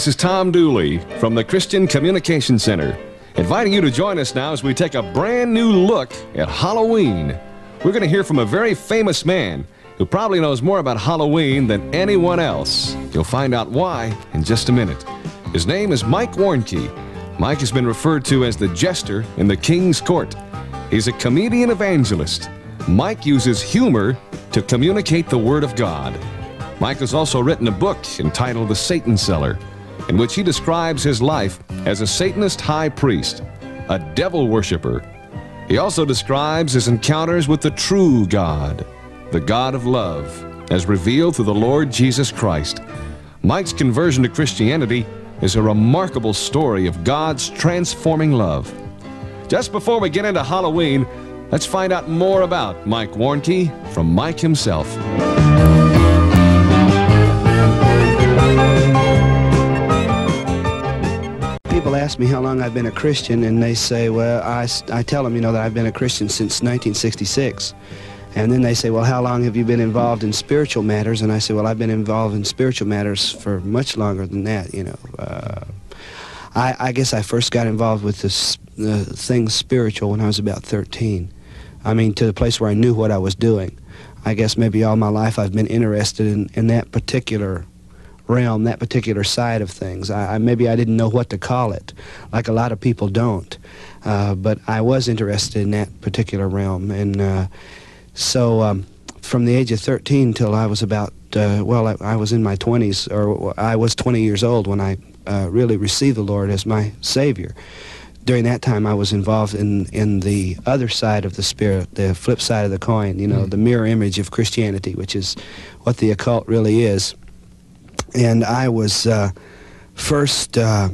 This is Tom Dooley from the Christian Communication Center, inviting you to join us now as we take a brand new look at Halloween. We're going to hear from a very famous man who probably knows more about Halloween than anyone else. You'll find out why in just a minute. His name is Mike Warnke. Mike has been referred to as the jester in the King's Court. He's a comedian evangelist. Mike uses humor to communicate the Word of God. Mike has also written a book entitled The Satan Seller, in which he describes his life as a Satanist high priest, a devil worshiper. He also describes his encounters with the true God, the God of love, as revealed through the Lord Jesus Christ. Mike's conversion to Christianity is a remarkable story of God's transforming love. Just before we get into Halloween, let's find out more about Mike Warnke from Mike himself. People ask me how long I've been a Christian, and they say, well, I tell them, that I've been a Christian since 1966. And then they say, well, how long have you been involved in spiritual matters? And I say, well, I've been involved in spiritual matters for much longer than that, I guess I first got involved with things spiritual when I was about 13. I mean, to the place where I knew what I was doing. I guess maybe all my life I've been interested in that particular realm, that particular side of things. Maybe I didn't know what to call it, like a lot of people don't. But I was interested in that particular realm. And so from the age of 13 till I was about, I was in my 20s, or I was 20 years old when I really received the Lord as my Savior. During that time, I was involved in the other side of the Spirit, the flip side of the coin, the mirror image of Christianity, which is what the occult really is. And I was first, I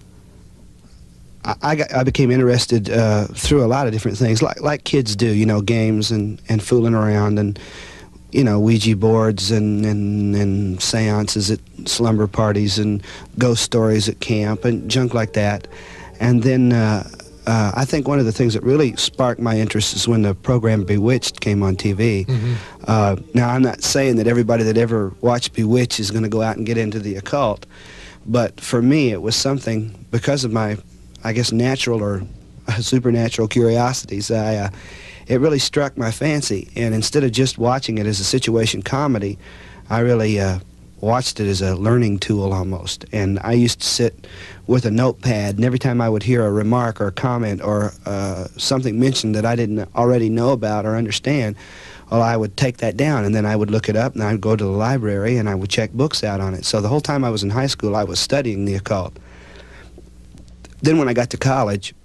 became interested through a lot of different things, like kids do, games and fooling around and, Ouija boards and seances at slumber parties and ghost stories at camp and junk like that. And then I think one of the things that really sparked my interest is when the program Bewitched came on TV. Mm-hmm. Now, I'm not saying that everybody that ever watched Bewitched is going to go out and get into the occult, but for me it was something, because of my, I guess, natural or supernatural curiosities, it really struck my fancy. And instead of just watching it as a situation comedy, I really watched it as a learning tool almost. And I used to sit with a notepad, and every time I would hear a remark or a comment or something mentioned that I didn't already know about or understand, well, I would take that down, and then I would look it up, and I would go to the library, and I would check books out on it. So the whole time I was in high school, I was studying the occult. Then when I got to college,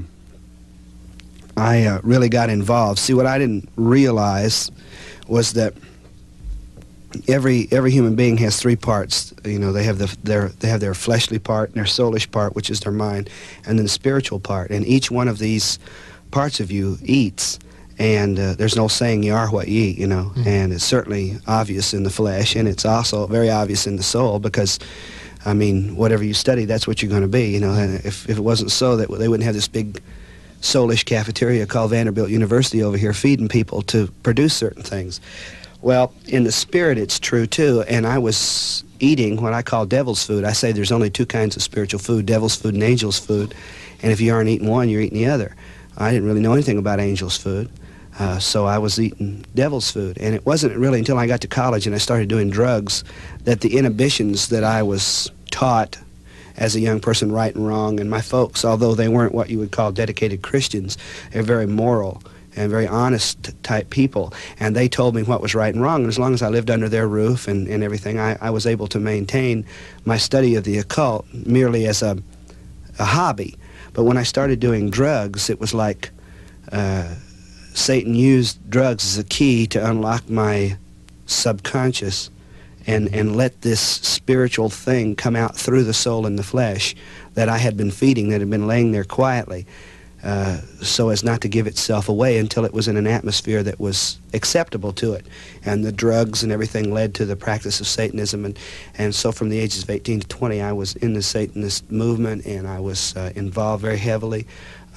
I really got involved. See, what I didn't realize was that every human being has three parts. They have their fleshly part and their soulish part, which is their mind, and then the spiritual part. And each one of these parts of you eats. And there's no saying you are what you eat, Mm-hmm. And it's certainly obvious in the flesh, and it's also very obvious in the soul, because, I mean, whatever you study, that's what you're going to be, And if it wasn't so, that they wouldn't have this big soulish cafeteria called Vanderbilt University over here feeding people to produce certain things. Well, in the spirit, it's true, too, and I was eating what I call devil's food. I say there's only two kinds of spiritual food, devil's food and angel's food, and if you aren't eating one, you're eating the other. I didn't really know anything about angel's food, so I was eating devil's food, and it wasn't really until I got to college and I started doing drugs that the inhibitions that I was taught as a young person, right and wrong, and my folks, although they weren't what you would call dedicated Christians, they're very moral and very honest type people, and they told me what was right and wrong, and as long as I lived under their roof and everything, I was able to maintain my study of the occult merely as a hobby. But when I started doing drugs, it was like Satan used drugs as a key to unlock my subconscious and let this spiritual thing come out through the soul and the flesh that I had been feeding, that had been laying there quietly, so as not to give itself away until it was in an atmosphere that was acceptable to it. And the drugs and everything led to the practice of Satanism, and so from the ages of 18 to 20 I was in the Satanist movement, and I was involved very heavily.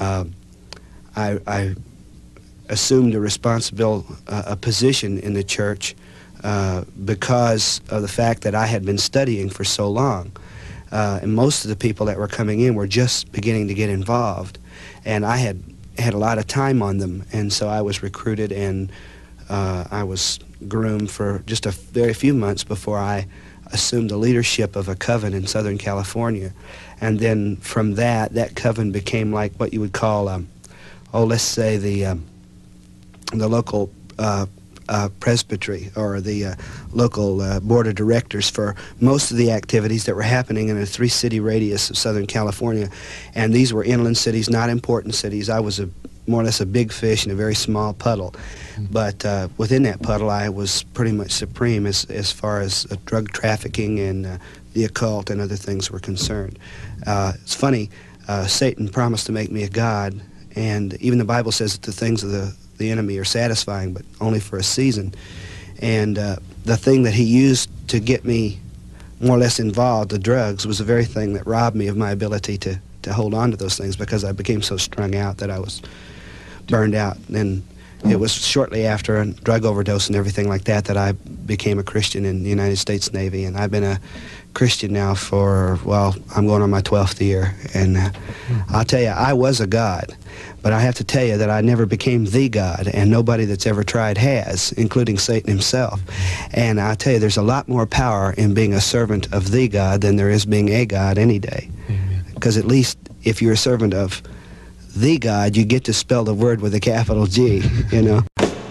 I assumed a position in the church because of the fact that I had been studying for so long. and most of the people that were coming in were just beginning to get involved, and I had a lot of time on them, and so I was recruited, and I was groomed for just a very few months before I assumed the leadership of a coven in Southern California. And then from that coven became like what you would call, let's say the local presbytery, or the local board of directors for most of the activities that were happening in a 3-city radius of Southern California. And these were inland cities, not important cities. I was more or less a big fish in a very small puddle. But within that puddle, I was pretty much supreme as far as drug trafficking and the occult and other things were concerned. It's funny, Satan promised to make me a god, and even the Bible says that the things of the enemy are satisfying, but only for a season. And the thing that he used to get me more or less involved, the drugs, was the very thing that robbed me of my ability to hold on to those things, because I became so strung out that I was burned out. And it was shortly after a drug overdose and everything like that I became a Christian in the United States Navy. And I've been a Christian now for, well, I'm going on my 12th year. And I'll tell you, I was a god. But I have to tell you that I never became the God, and nobody that's ever tried has, including Satan himself. And I'll tell you, there's a lot more power in being a servant of the God than there is being a God any day. Because at least if you're a servant of the God, you get to spell the word with a capital G, you know.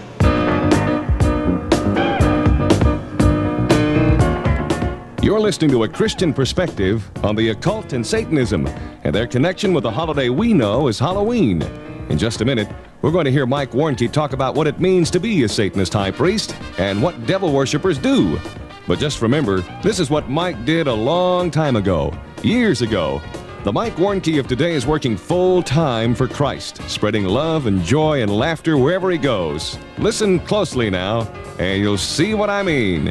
You're listening to A Christian Perspective on the occult and Satanism and their connection with the holiday we know as Halloween. In just a minute, we're going to hear Mike Warnke talk about what it means to be a Satanist high priest and what devil worshippers do. But just remember, this is what Mike did a long time ago, years ago. The Mike Warnke of today is working full-time for Christ, spreading love and joy and laughter wherever he goes. Listen closely now, and you'll see what I mean.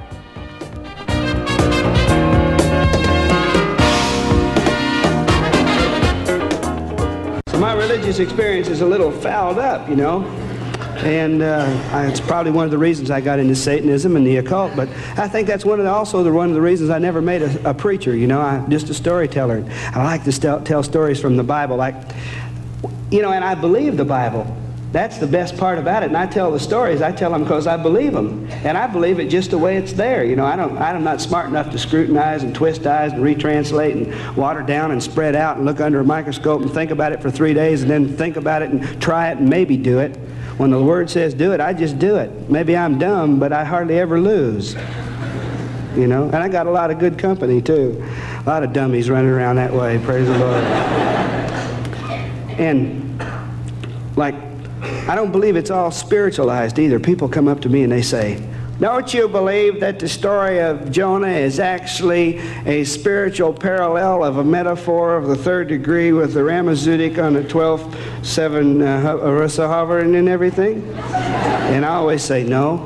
So my religious experience is a little fouled up, you know. And it's probably one of the reasons I got into Satanism and the occult, but I think that's also one of the reasons I never made a preacher, you know. I'm just a storyteller. I like to tell stories from the Bible, like, you know, and I believe the Bible. That's the best part about it. And I tell the stories, I tell them because I believe them. And I believe it just the way it's there. You know, I'm not smart enough to scrutinize and twist eyes and retranslate and water down and spread out and look under a microscope and think about it for 3 days and then think about it and try it and maybe do it. When the Word says do it, I just do it. Maybe I'm dumb, but I hardly ever lose. You know, and I got a lot of good company, too. A lot of dummies running around that way, praise the Lord. And, like, I don't believe it's all spiritualized either. People come up to me and they say, don't you believe that the story of Jonah is actually a spiritual parallel of a metaphor of the third degree with the Ramazudik on the 12th, 7 Arissa hovering and everything? And I always say no.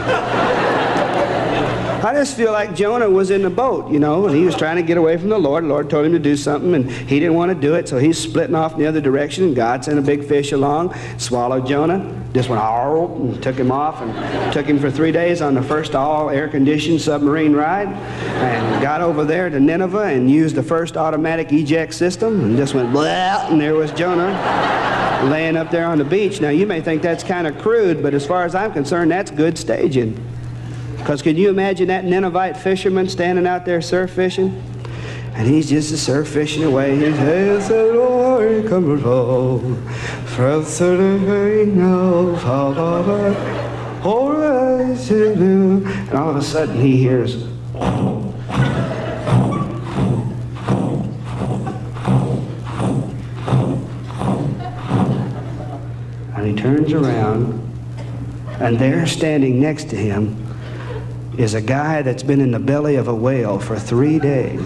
I just feel like Jonah was in the boat, you know, and he was trying to get away from the Lord. The Lord told him to do something, and he didn't want to do it, so he's splitting off in the other direction, and God sent a big fish along, swallowed Jonah, just went, and took him off, and took him for 3 days on the first all-air-conditioned submarine ride, and got over there to Nineveh and used the first automatic eject system, and just went, blah, and there was Jonah laying up there on the beach. Now, you may think that's kind of crude, but as far as I'm concerned, that's good staging. Because can you imagine that Ninevite fisherman standing out there surf fishing? And he's just a surf fishing away. He says, and all of a sudden he hears, and he turns around, and there standing next to him is a guy that's been in the belly of a whale for 3 days.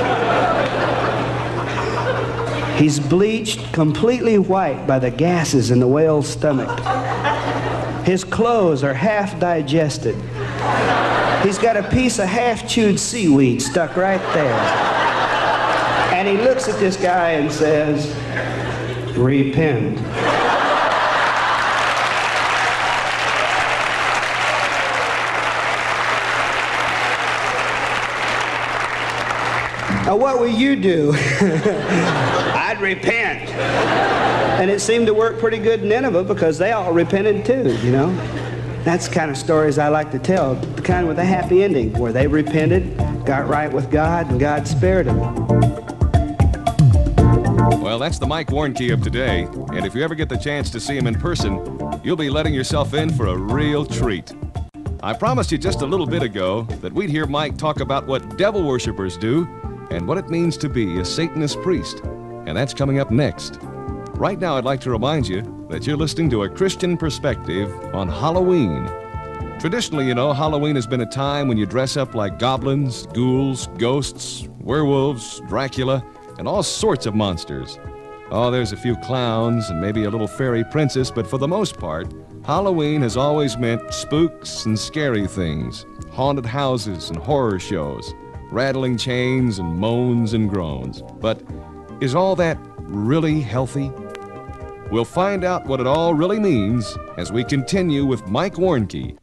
He's bleached completely white by the gases in the whale's stomach. His clothes are half digested. He's got a piece of half-chewed seaweed stuck right there. And he looks at this guy and says, repent. what will you do? I'd repent. And it seemed to work pretty good in Nineveh because they all repented too, you know. That's the kind of stories I like to tell, the kind with a happy ending, where they repented, got right with God, and God spared them. Well, that's the Mike Warnke of today, and if you ever get the chance to see him in person, you'll be letting yourself in for a real treat. I promised you just a little bit ago that we'd hear Mike talk about what devil worshippers do and what it means to be a Satanist priest, and that's coming up next. Right now, I'd like to remind you that you're listening to A Christian Perspective on Halloween. Traditionally, you know, Halloween has been a time when you dress up like goblins, ghouls, ghosts, werewolves, Dracula, and all sorts of monsters. Oh, there's a few clowns and maybe a little fairy princess, but for the most part, Halloween has always meant spooks and scary things, haunted houses and horror shows, rattling chains and moans and groans. But is all that really healthy? We'll find out what it all really means as we continue with Mike Warnke.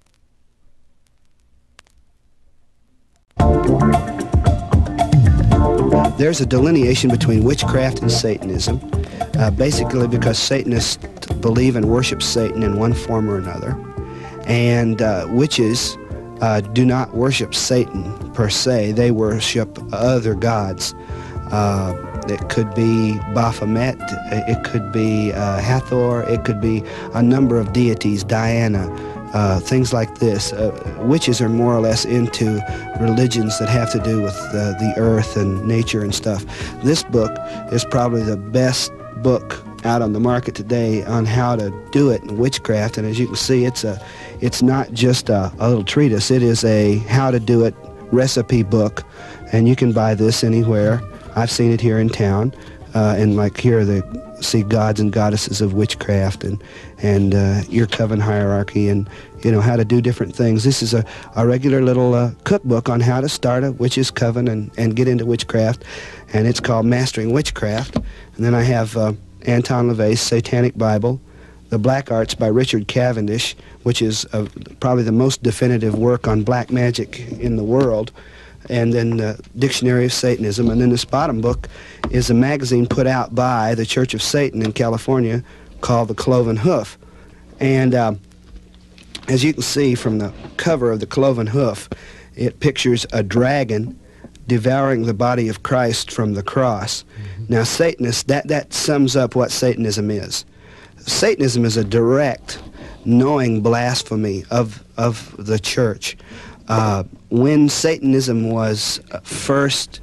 There's a delineation between witchcraft and Satanism, basically because Satanists believe and worship Satan in one form or another, and witches do not worship Satan per se. They worship other gods. It could be Baphomet, it could be Hathor, it could be a number of deities, Diana, things like this. Witches are more or less into religions that have to do with the earth and nature and stuff. This book is probably the best book out on the market today on how to do it in witchcraft, and as you can see, it's not just a little treatise. It is a how to do it recipe book, and you can buy this anywhere. I've seen it here in town, and like here they see gods and goddesses of witchcraft and your coven hierarchy and, you know, how to do different things. This is a regular little cookbook on how to start a witch's coven and get into witchcraft, and it's called Mastering Witchcraft. And then I have Anton LaVey's Satanic Bible, The Black Arts by Richard Cavendish, which is probably the most definitive work on black magic in the world, and then Dictionary of Satanism. And then this bottom book is a magazine put out by the Church of Satan in California called The Cloven Hoof. And as you can see from the cover of The Cloven Hoof, it pictures a dragon devouring the body of Christ from the cross. Mm-hmm. Now, Satanists, that sums up what Satanism is. Satanism is a direct, knowing blasphemy of the church. When Satanism was first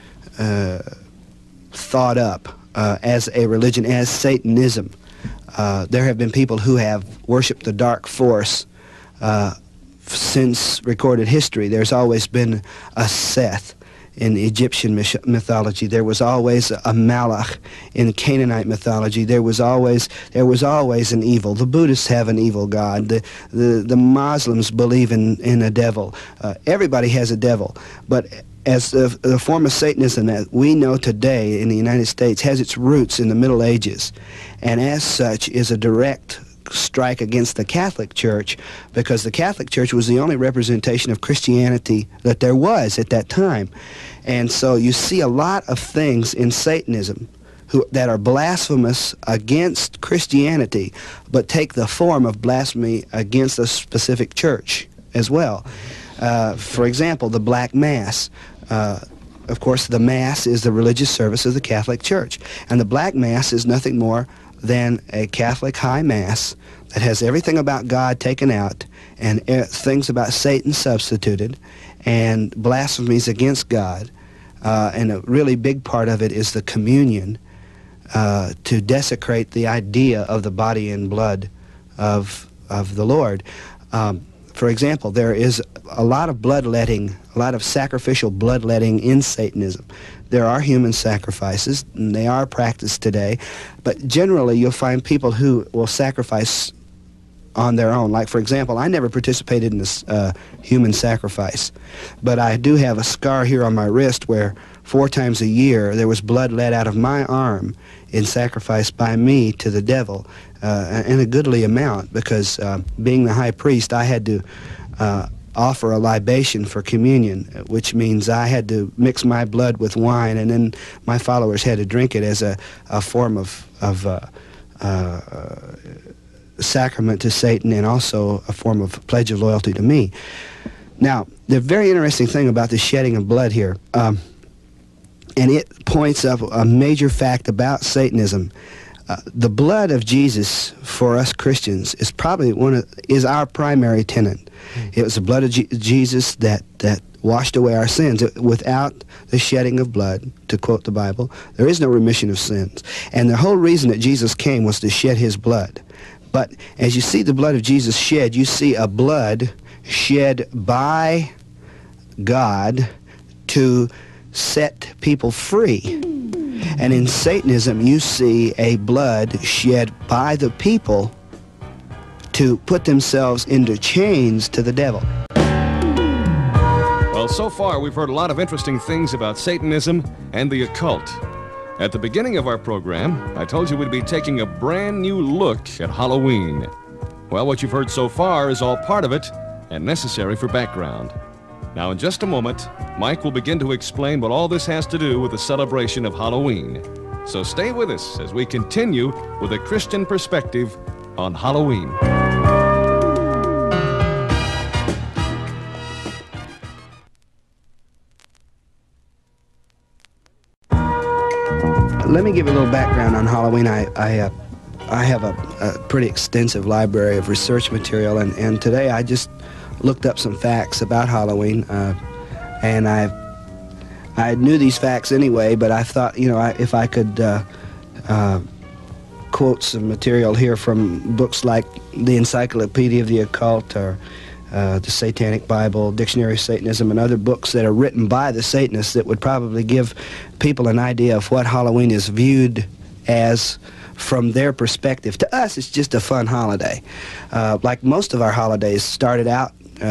thought up as a religion, as Satanism, there have been people who have worshipped the dark force since recorded history. There's always been a Seth in Egyptian mythology. There was always a Malach in Canaanite mythology. There was always an evil. The Buddhists have an evil god. The Muslims believe in a devil. Everybody has a devil. But as the form of Satanism that we know today in the United States has its roots in the Middle Ages, and as such is a direct strike against the Catholic Church, because the Catholic Church was the only representation of Christianity that there was at that time. And so you see a lot of things in Satanism that are blasphemous against Christianity, but take the form of blasphemy against a specific church as well. For example, the Black Mass. Of course, the Mass is the religious service of the Catholic Church, and the Black Mass is nothing more than a Catholic high mass that has everything about God taken out and things about Satan substituted and blasphemies against God. And a really big part of it is the communion to desecrate the idea of the body and blood of the Lord. For example, there is a lot of bloodletting, a lot of sacrificial bloodletting in Satanism. There are human sacrifices, and they are practiced today, but generally you'll find people who will sacrifice on their own. Like, for example, I never participated in this human sacrifice, but I do have a scar here on my wrist where 4 times a year there was blood let out of my arm in sacrifice by me to the devil, in a goodly amount, because being the high priest, I had to offer a libation for communion, which means I had to mix my blood with wine, and then my followers had to drink it as a form of sacrament to Satan, and also a form of pledge of loyalty to me. Now, the very interesting thing about the shedding of blood here, and it points up a major fact about Satanism. The blood of Jesus for us Christians is probably is our primary tenet. It was the blood of Jesus that washed away our sins. Without the shedding of blood, to quote the Bible, there is no remission of sins. And the whole reason that Jesus came was to shed his blood. But as you see the blood of Jesus shed, you see a blood shed by God to set people free. And in Satanism, you see a blood shed by the people to put themselves into chains to the devil. Well, so far we've heard a lot of interesting things about Satanism and the occult. At the beginning of our program, I told you we'd be taking a brand new look at Halloween. Well, what you've heard so far is all part of it and necessary for background. Now, in just a moment, Mike will begin to explain what all this has to do with the celebration of Halloween. So stay with us as we continue with a Christian perspective on Halloween. Let me give you a little background on Halloween. I have a pretty extensive library of research material, and today I just looked up some facts about Halloween, and I knew these facts anyway, but I thought, if I could quote some material here from books like the Encyclopedia of the Occult, or the Satanic Bible, Dictionary of Satanism, and other books that are written by the Satanists that would probably give people an idea of what Halloween is viewed as from their perspective. To us, it's just a fun holiday. Like most of our holidays started out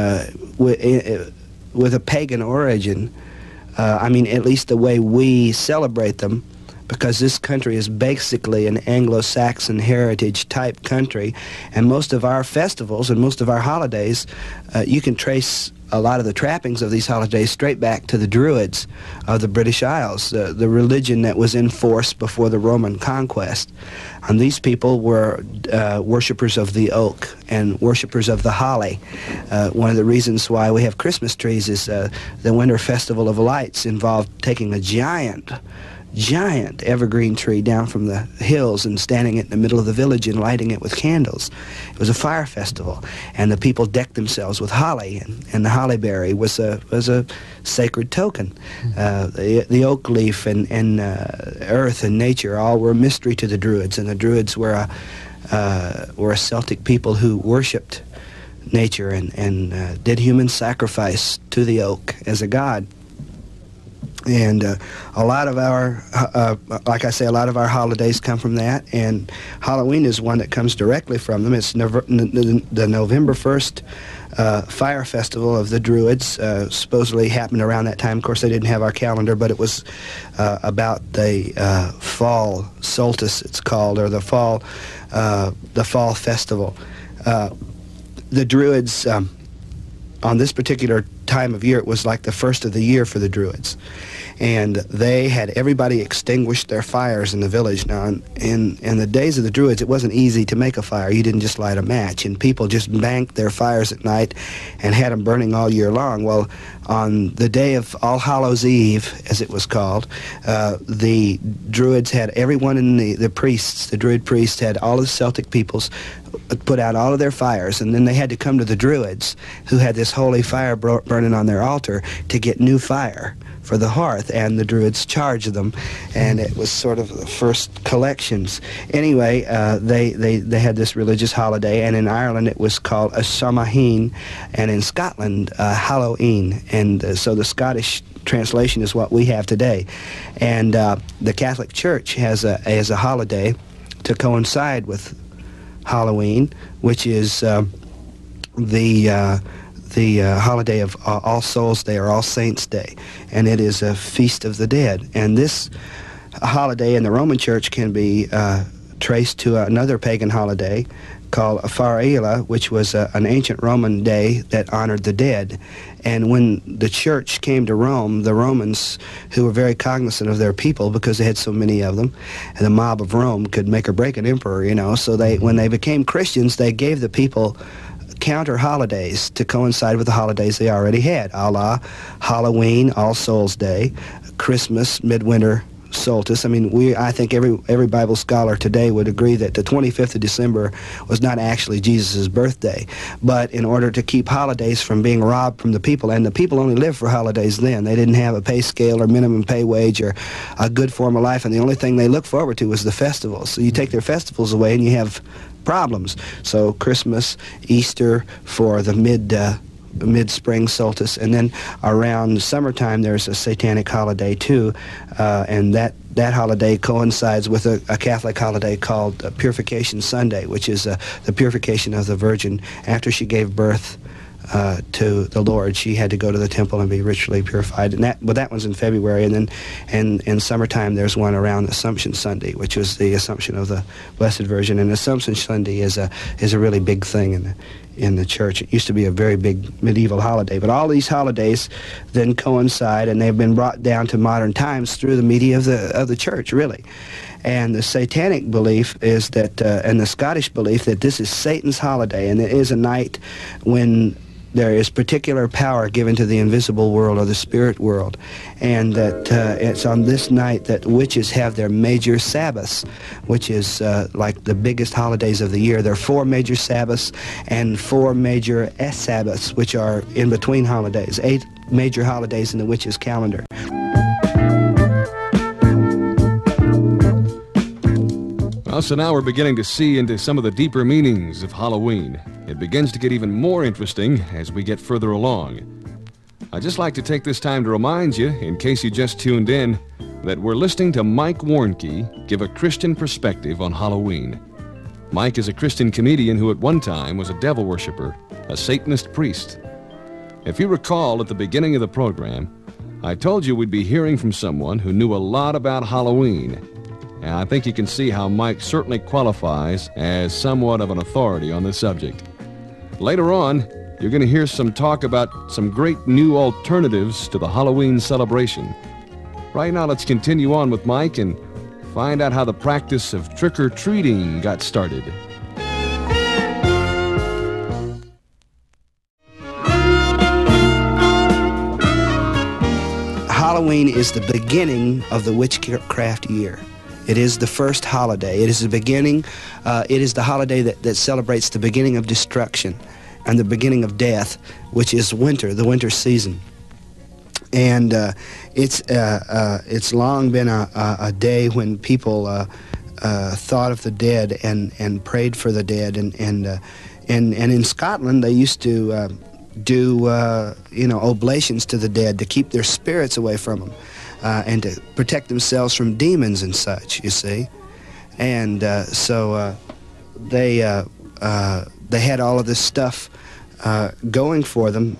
with a pagan origin. At least the way we celebrate them, because this country is basically an Anglo-Saxon heritage type country, and most of our festivals and most of our holidays, you can trace a lot of the trappings of these holidays straight back to the Druids of the British Isles, the religion that was in force before the Roman conquest. And these people were worshippers of the oak and worshippers of the holly. One of the reasons why we have Christmas trees is the Winter Festival of Lights involved taking a giant evergreen tree down from the hills and standing it in the middle of the village and lighting it with candles. It was a fire festival, and the people decked themselves with holly, and the hollyberry was a sacred token. The oak leaf and earth and nature all were a mystery to the Druids, and the Druids were a Celtic people who worshipped nature and did human sacrifice to the oak as a god. And a lot of our, like I say, a lot of our holidays come from that, and Halloween is one that comes directly from them. It's the November 1st fire festival of the Druids. Supposedly happened around that time. Of course, they didn't have our calendar, but it was about the fall solstice, it's called, or the fall festival. The Druids, on this particular time of year, it was like the first of the year for the Druids. And they had everybody extinguish their fires in the village. Now, in the days of the Druids, it wasn't easy to make a fire. You didn't just light a match. And people just banked their fires at night and had them burning all year long. Well, on the day of All Hallows Eve, as it was called, the Druids had everyone in the priests, the Druid priests had all of the Celtic peoples put out all of their fires, and then they had to come to the Druids, who had this holy fire burning on their altar, to get new fire for the hearth, and the Druids charged them, and it was sort of the first collections. Anyway, they had this religious holiday, and in Ireland it was called a Samhain, and in Scotland Halloween, and so the Scottish translation is what we have today. And the Catholic Church has a holiday to coincide with Halloween, which is the holiday of All Souls Day or All Saints Day, and it is a feast of the dead. And this holiday in the Roman Church can be traced to another pagan holiday called Faraila, which was an ancient Roman day that honored the dead. And when the church came to Rome, the Romans, who were very cognizant of their people because they had so many of them, and the mob of Rome could make or break an emperor, you know, so when they became Christians, they gave the people counter holidays to coincide with the holidays they already had, a la Halloween, All Souls Day, Christmas, Midwinter Solstice. I mean, I think every Bible scholar today would agree that the 25th of December was not actually Jesus' birthday, but in order to keep holidays from being robbed from the people, and the people only lived for holidays then. They didn't have a pay scale or minimum pay wage or a good form of life, and the only thing they looked forward to was the festivals. So you take their festivals away and you have problems. So Christmas, Easter for the mid-spring solstice, and then around summertime there's a satanic holiday too, and that holiday coincides with a Catholic holiday called Purification Sunday, which is the purification of the Virgin. After she gave birth to the Lord, she had to go to the temple and be ritually purified, and that one's in February. And then in summertime there's one around Assumption Sunday, which was the Assumption of the Blessed Virgin. And Assumption Sunday is a really big thing in the church. It used to be a very big medieval holiday, but all these holidays then coincide, and they've been brought down to modern times through the media of the church, really. And the satanic belief is that, and the Scottish belief that this is Satan's holiday, and it is a night when there is particular power given to the invisible world or the spirit world, and that it's on this night that witches have their major Sabbaths, which is like the biggest holidays of the year. There are 4 major Sabbaths and 4 major Sabbaths, which are in between holidays, 8 major holidays in the witches' calendar. Well, so now we're beginning to see into some of the deeper meanings of Halloween. It begins to get even more interesting as we get further along. I'd just like to take this time to remind you, in case you just tuned in, that we're listening to Mike Warnke give a Christian perspective on Halloween. Mike is a Christian comedian who at one time was a devil worshiper, a Satanist priest. If you recall at the beginning of the program, I told you we'd be hearing from someone who knew a lot about Halloween. And I think you can see how Mike certainly qualifies as somewhat of an authority on this subject. Later on, you're going to hear some talk about some great new alternatives to the Halloween celebration. Right now, let's continue on with Mike and find out how the practice of trick-or-treating got started. Halloween is the beginning of the witchcraft year. It is the first holiday. It is the beginning. It is the holiday that celebrates the beginning of destruction and the beginning of death, which is winter, the winter season. And it's long been a day when people thought of the dead and prayed for the dead. And in Scotland, they used to do oblations to the dead to keep their spirits away from them. And to protect themselves from demons and such, you see. And so they had all of this stuff going for them,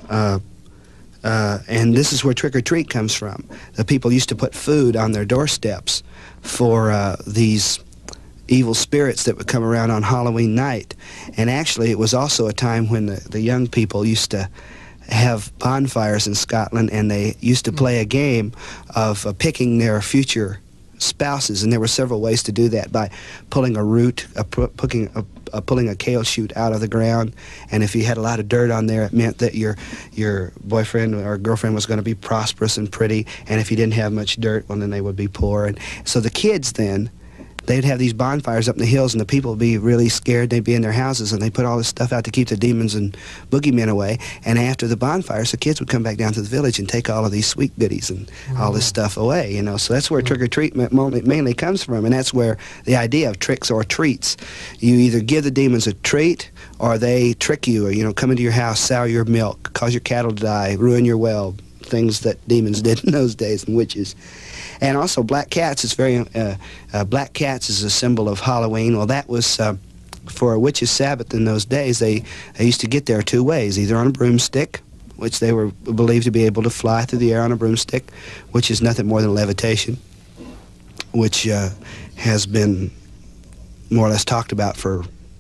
and this is where trick-or-treat comes from. The people used to put food on their doorsteps for these evil spirits that would come around on Halloween night. And actually, it was also a time when the young people used to have bonfires in Scotland, and they used to play a game of picking their future spouses, and there were several ways to do that, by pulling a root, pulling a kale shoot out of the ground, and if you had a lot of dirt on there, it meant that your boyfriend or girlfriend was going to be prosperous and pretty, and if you didn't have much dirt, well, then they would be poor. And so the kids then, they'd have these bonfires up in the hills, and the people would be really scared. They'd be in their houses, and they'd put all this stuff out to keep the demons and boogeymen away. And after the bonfires, the kids would come back down to the village and take all of these sweet goodies and all this stuff away, you know. So that's where trick-or-treat mainly comes from, and that's where the idea of tricks or treats. You either give the demons a treat, or they trick you, or, come into your house, sour your milk, cause your cattle to die, ruin your well, things that demons did in those days, and witches. And also black cats is black cats is a symbol of Halloween. Well, that was for a witch's Sabbath in those days. They used to get there 2 ways, either on a broomstick, which they were believed to be able to fly through the air on a broomstick, which is nothing more than levitation, which has been more or less talked about for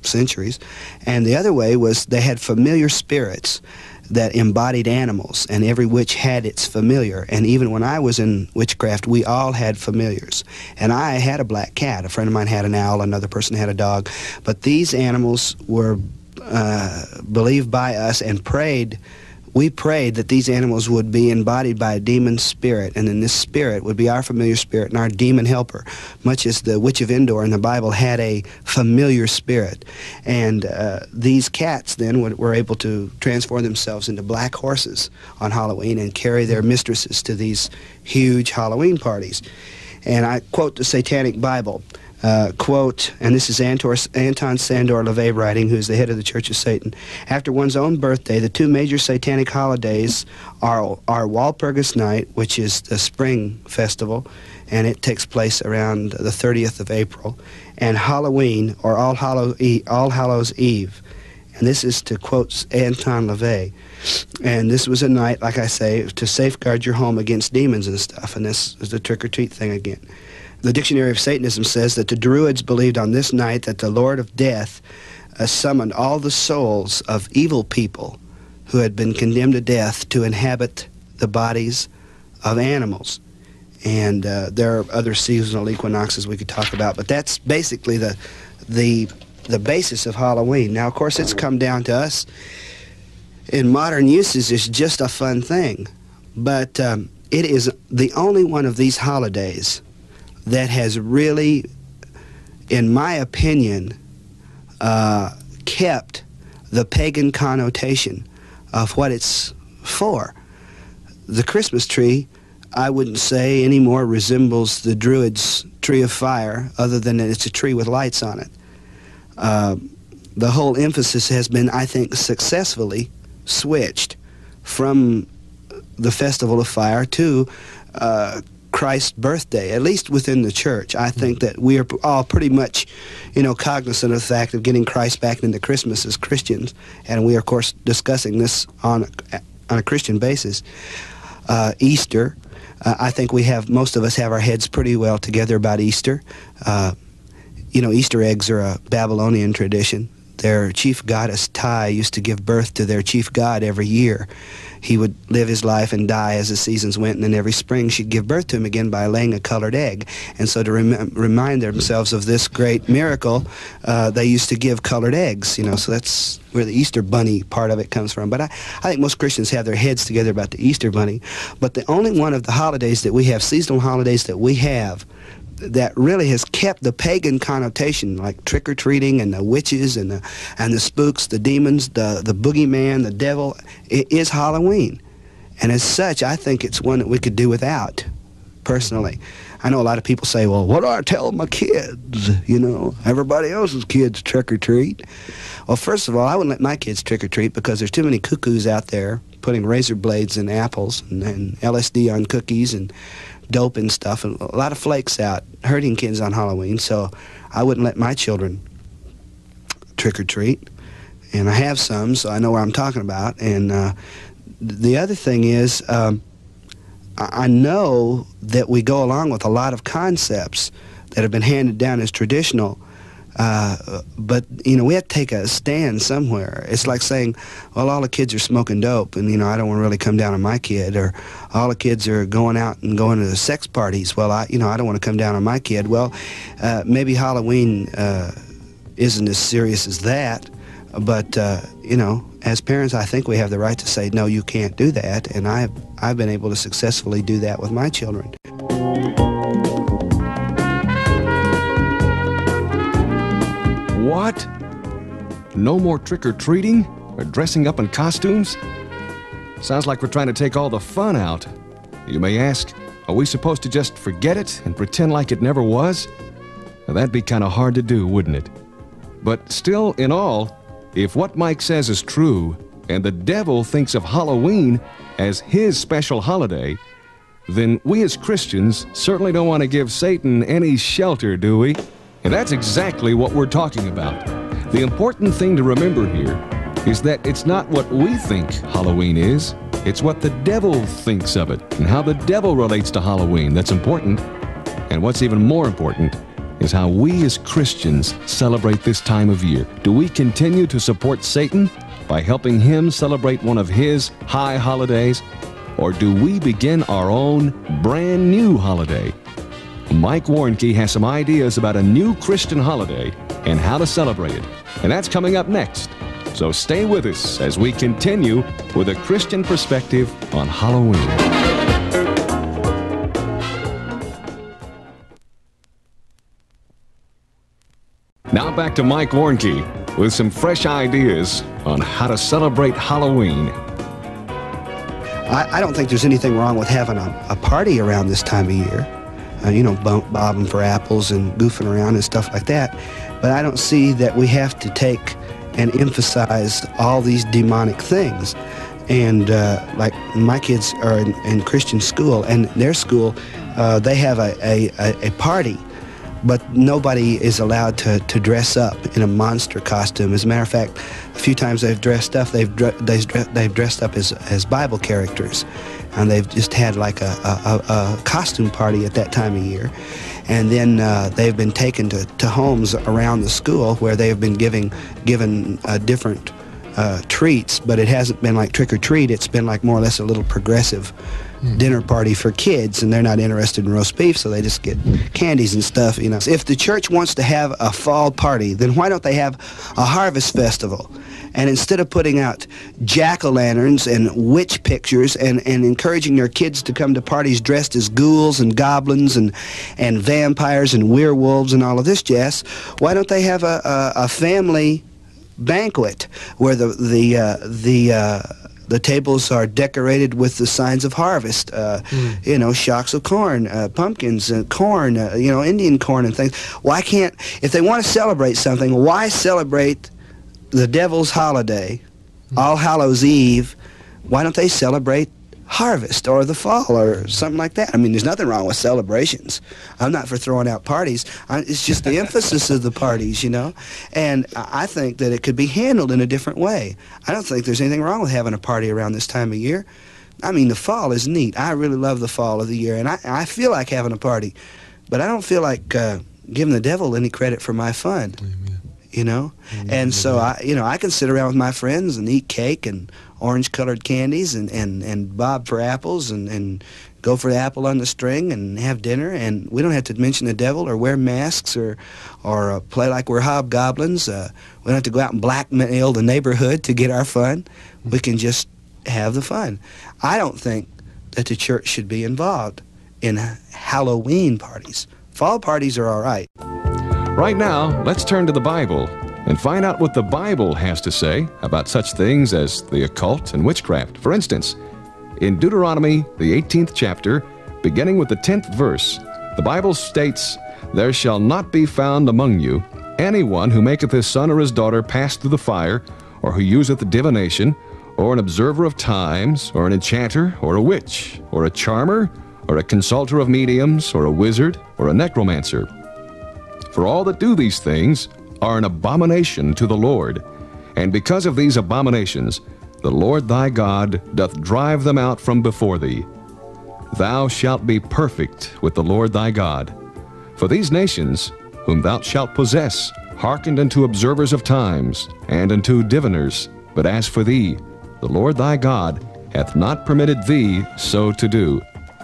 centuries. And the other way was they had familiar spirits that embodied animals, and every witch had its familiar. And even when I was in witchcraft, we all had familiars. And I had a black cat. A friend of mine had an owl. Another person had a dog. But these animals were believed by us and prayed. We prayed that these animals would be embodied by a demon spirit, and then this spirit would be our familiar spirit and our demon helper, much as the Witch of Endor in the Bible had a familiar spirit. And these cats then were able to transform themselves into black horses on Halloween and carry their mistresses to these huge Halloween parties. And I quote the Satanic Bible. Quote, and this is Anton Sandor LaVey writing, who's the head of the Church of Satan. After one's own birthday, the two major satanic holidays are Walpurgis Night, which is the spring festival, and it takes place around the 30th of April, and Halloween, or All Hallows Eve. And this is to quote Anton LaVey. And this was a night, like I say, to safeguard your home against demons and stuff, and this is the trick-or-treat thing again. The Dictionary of Satanism says that the Druids believed on this night that the Lord of Death summoned all the souls of evil people who had been condemned to death to inhabit the bodies of animals. And there are other seasonal equinoxes we could talk about, but that's basically the basis of Halloween. Now, of course, it's come down to us in modern uses is just a fun thing, but it is the only one of these holidays that has really, in my opinion, kept the pagan connotation of what it's for. The Christmas tree, I wouldn't say anymore resembles the Druids' tree of fire, other than that it's a tree with lights on it. The whole emphasis has been, I think, successfully switched from the Festival of Fire to Christ's birthday, at least within the church. I think that we are all pretty much, cognizant of the fact of getting Christ back into Christmas as Christians, and we are, of course, discussing this on a Christian basis. Easter, I think most of us have our heads pretty well together about Easter. Easter eggs are a Babylonian tradition. Their chief goddess, Ty, used to give birth to their chief god every year. He would live his life and die as the seasons went, and then every spring she'd give birth to him again by laying a colored egg. And so to remind themselves of this great miracle, they used to give colored eggs, so that's where the Easter bunny part of it comes from. But I think most Christians have their heads together about the Easter bunny. But the only one of the holidays that we have, seasonal holidays that we have, that really has kept the pagan connotation, like trick-or-treating and the witches and the spooks, the demons, the boogeyman, the devil, it is Halloween. And as such, I think it's one that we could do without, personally. I know a lot of people say, well, what do I tell my kids? Everybody else's kids trick-or-treat. Well, first of all, I wouldn't let my kids trick-or-treat because there's too many cuckoos out there putting razor blades in apples and LSD on cookies and dope and stuff, and a lot of flakes out hurting kids on Halloween, so I wouldn't let my children trick-or-treat. And I have some, so I know what I'm talking about. And the other thing is, I know that we go along with a lot of concepts that have been handed down as traditional, but we have to take a stand somewhere. It's like saying, well, all the kids are smoking dope, and I don't want to really come down on my kid, or all the kids are going out and going to the sex parties. Well, I don't want to come down on my kid. Well, maybe Halloween isn't as serious as that, but as parents, I think we have the right to say, no, you can't do that, and I've been able to successfully do that with my children. What? No more trick-or-treating or dressing up in costumes? Sounds like we're trying to take all the fun out. You may ask, are we supposed to just forget it and pretend like it never was? Now, that'd be kind of hard to do, wouldn't it? But still, in all, if what Mike says is true, and the devil thinks of Halloween as his special holiday, then we as Christians certainly don't want to give Satan any shelter, do we? And that's exactly what we're talking about. The important thing to remember here is that it's not what we think Halloween is, it's what the devil thinks of it and how the devil relates to Halloween that's important. And what's even more important is how we as Christians celebrate this time of year. Do we continue to support Satan by helping him celebrate one of his high holidays? Or do we begin our own brand new holiday? Mike Warnke has some ideas about a new Christian holiday and how to celebrate it. And that's coming up next. So stay with us as we continue with a Christian perspective on Halloween. Now back to Mike Warnke with some fresh ideas on how to celebrate Halloween. I don't think there's anything wrong with having a party around this time of year. Bobbing for apples and goofing around and stuff like that. But I don't see that we have to take and emphasize all these demonic things. And like my kids are in Christian school, and their school, they have a party, but nobody is allowed to dress up in a monster costume. As a matter of fact, a few times they've dressed up as Bible characters, and they've just had like a costume party at that time of year. And then they've been taken to homes around the school where they have been given different treats, but it hasn't been like trick or treat. It's been like more or less a little progressive dinner party for kids, and they're not interested in roast beef, so they just get candies and stuff. If the church wants to have a fall party, then why don't they have a harvest festival? And instead of putting out jack-o'-lanterns and witch pictures and encouraging their kids to come to parties dressed as ghouls and goblins and vampires and werewolves and all of this jazz, why don't they have a family banquet where the tables are decorated with the signs of harvest, shocks of corn, pumpkins, corn, Indian corn and things. Why can't, if they want to celebrate something, why celebrate the devil's holiday, All Hallows Eve? Why don't they celebrate harvest or the fall or something like that? I mean, there's nothing wrong with celebrations. I'm not for throwing out parties. It's just the emphasis of the parties, And I think that it could be handled in a different way. I don't think there's anything wrong with having a party around this time of year. I mean, the fall is neat. I really love the fall of the year, and I feel like having a party. But I don't feel like giving the devil any credit for my fun. Amen. And so I can sit around with my friends and eat cake and orange-colored candies and bob for apples and go for the apple on the string and have dinner, and we don't have to mention the devil or wear masks or play like we're hobgoblins. We don't have to go out and blackmail the neighborhood to get our fun. We can just have the fun. I don't think that the church should be involved in Halloween parties. Fall parties are all right. Right now, let's turn to the Bible and find out what the Bible has to say about such things as the occult and witchcraft. For instance, in Deuteronomy, the 18th chapter, beginning with the 10th verse, the Bible states, "There shall not be found among you anyone who maketh his son or his daughter pass through the fire, or who useth divination, or an observer of times, or an enchanter, or a witch, or a charmer, or a consulter of mediums, or a wizard, or a necromancer. For all that do these things are an abomination to the Lord. And because of these abominations, the Lord thy God doth drive them out from before thee. Thou shalt be perfect with the Lord thy God. For these nations, whom thou shalt possess, hearkened unto observers of times, and unto diviners. But as for thee, the Lord thy God hath not permitted thee so to do."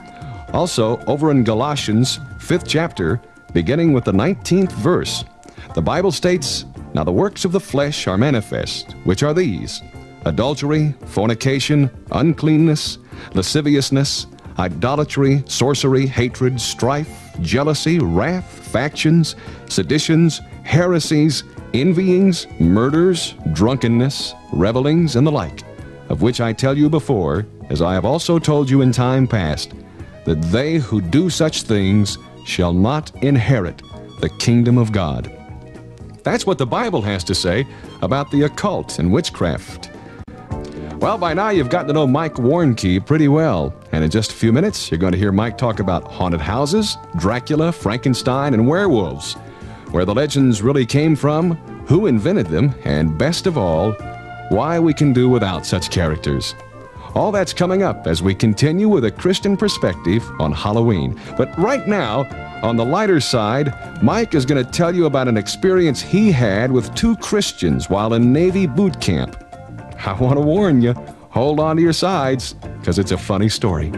Also, over in Galatians, 5th chapter, beginning with the 19th verse, the Bible states, "Now the works of the flesh are manifest, which are these: adultery, fornication, uncleanness, lasciviousness, idolatry, sorcery, hatred, strife, jealousy, wrath, factions, seditions, heresies, envyings, murders, drunkenness, revelings, and the like, of which I tell you before, as I have also told you in time past, that they who do such things shall not inherit the kingdom of God." That's what the Bible has to say about the occult and witchcraft. Well, by now you've gotten to know Mike Warnke pretty well, and in just a few minutes you're going to hear Mike talk about haunted houses, Dracula, Frankenstein, and werewolves, where the legends really came from, who invented them, and best of all, why we can do without such characters. All that's coming up as we continue with a Christian perspective on Halloween. But right now, On the lighter side, Mike is going to tell you about an experience he had with two Christians while in Navy boot camp. I want to warn you, hold on to your sides, because it's a funny story.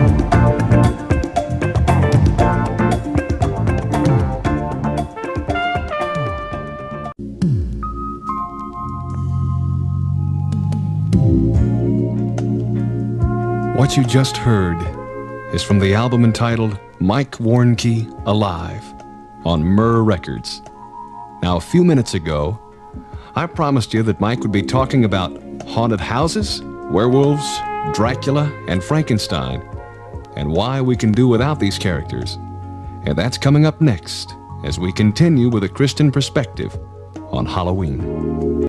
What you just heard is from the album entitled Mike Warnke Alive on Myrrh Records. Now, a few minutes ago, I promised you that Mike would be talking about haunted houses, werewolves, Dracula, and Frankenstein, and why we can do without these characters. And that's coming up next as we continue with a Christian perspective on Halloween.